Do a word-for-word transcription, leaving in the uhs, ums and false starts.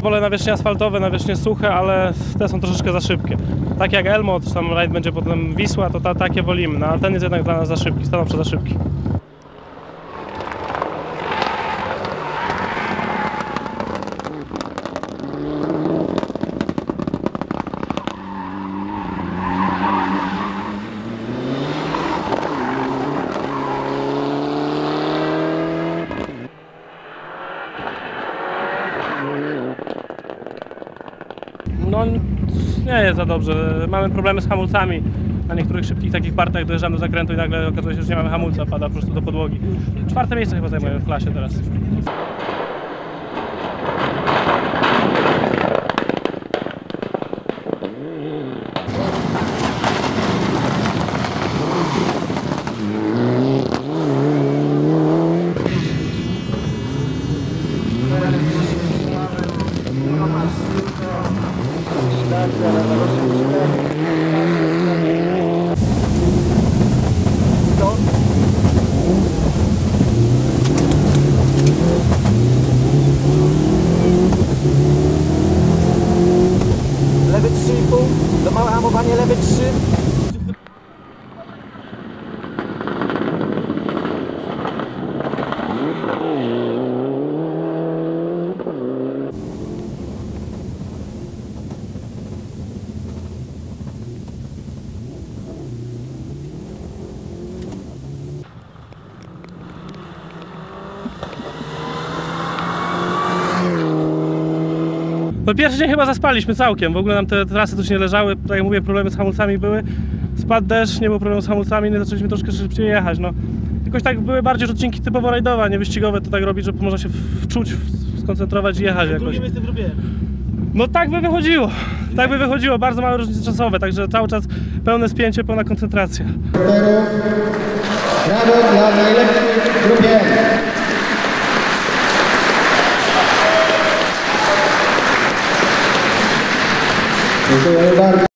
Wolę nawierzchnie asfaltowe, nawierzchnie suche, ale te są troszeczkę za szybkie. Tak jak Elmo, czy tam rajd będzie potem Wisła, to ta, takie wolimy, no, ale ten jest jednak dla nas za szybki, stanowczo za szybki. No nie jest za dobrze, mamy problemy z hamulcami. Na niektórych szybkich takich partach dojeżdżamy do zakrętu i nagle okazuje się, że nie mamy hamulca, pada po prostu do podłogi. Czwarte miejsce chyba zajmujemy w klasie teraz. Lewy trzy i pół, do małe hamowanie, lewy trzy. No pierwszy dzień chyba zaspaliśmy całkiem, w ogóle nam te trasy tu się nie leżały, tak jak mówię, problemy z hamulcami były. Spadł deszcz, nie było problemu z hamulcami, no zaczęliśmy troszkę szybciej jechać, no. Jakoś tak były bardziej już odcinki typowo rajdowe, a nie wyścigowe, to tak robić, że można się wczuć, skoncentrować i jechać jakoś. Drugim jestem robiłem. No tak by wychodziło, tak by wychodziło, bardzo małe różnice czasowe, także cały czas pełne spięcie, pełna koncentracja. Brawo dla najlepszych w grupie. Dziękuję bardzo.